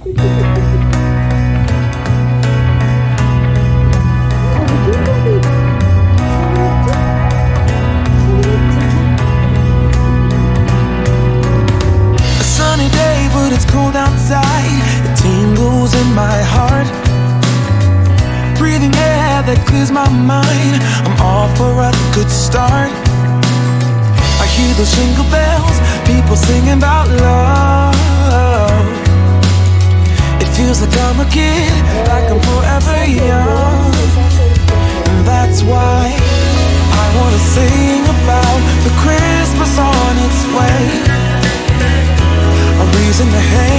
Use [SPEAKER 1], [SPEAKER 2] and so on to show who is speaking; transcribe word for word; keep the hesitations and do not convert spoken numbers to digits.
[SPEAKER 1] Cold outside, it tingles in my heart. Breathing air that clears my mind, I'm off for a good start. I hear those jingle bells, people singing about love. It feels like I'm a kid, like I'm forever young. And that's why I wanna sing about the Christmas on its way. A reason to hang